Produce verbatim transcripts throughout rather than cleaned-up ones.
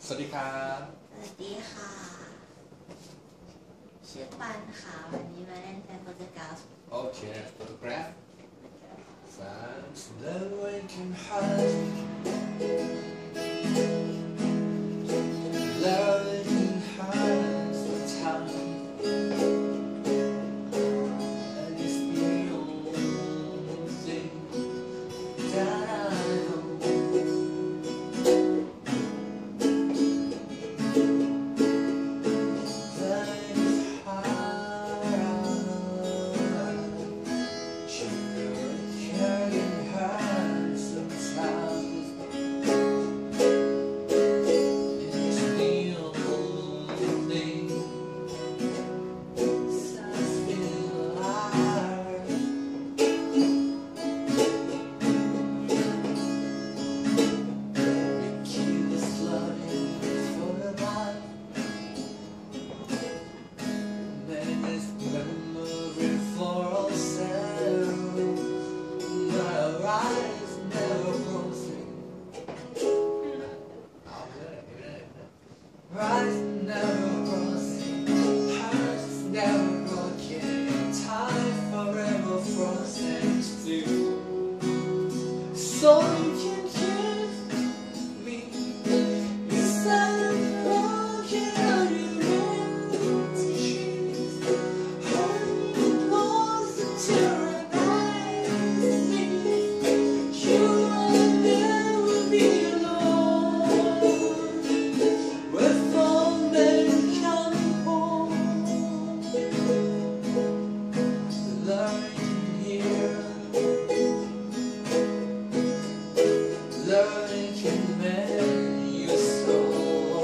สวัสดีครับสวัสดีค่ะชื่อปันค่ะวันนี้มาเล่นเป็นโฟโตกราฟโอเคโฟโตกราฟสามสิบแล้วไว้กันหันแล้วไว้กันหันสุดท้ายAnd it's the only thing that I know that is hard she carrying her sometimes it's the only thing that's still alive we keep this flooding for the life then this memory for ourselves our eyes never closing eyes never crossing hearts never broken time forever frozen still so you can kiss me inside the broken heart you meant to choose hold me close until you will never be alone with all men coming home learning here learning can mend your soul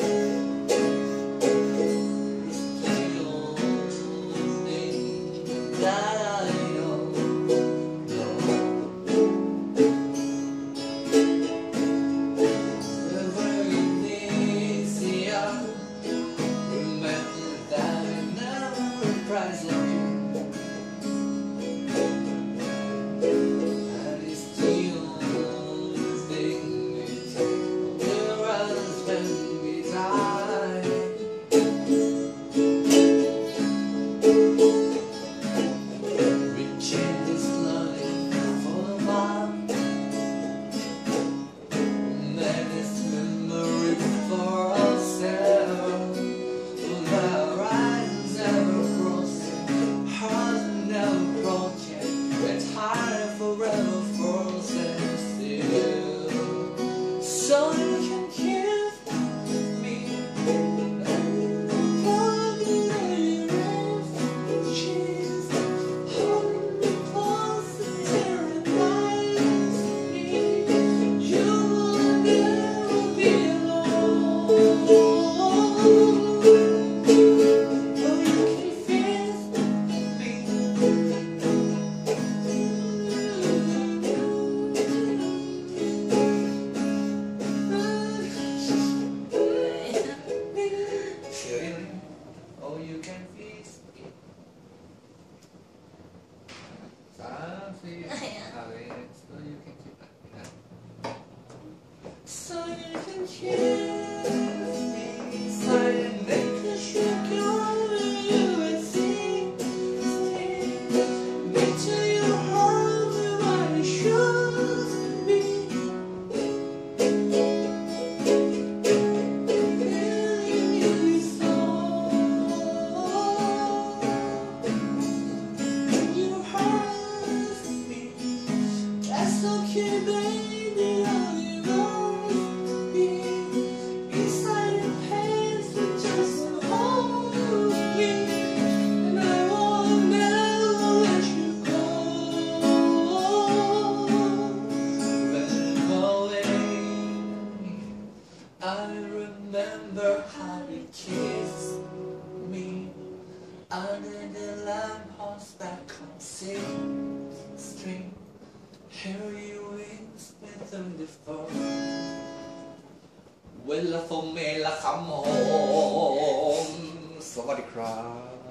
it's the only thing that I know remember that I never reprised on you and it's the only thing we take we'll rather spend we die we change this loving for the love and then this memory for ourselves our eyes never crossing hearts never broken we're tired forever frozen still so you can kiss me hold me refugees hold me close until it lights me you will never be alone Oh, you can fix it. Something. So you can keep it. So you can kiss me inside and make the shake over you and sing. Make sure you hold me while you should be. That's okay, baby, all you want me inside your pants with just hold me, and I won't never let you go. When away, I remember how you kissed me under the lamppost back on sixth Street. Hear your wings within the fall. เวลาฝนเมลาคำหอมสวัสดีครับ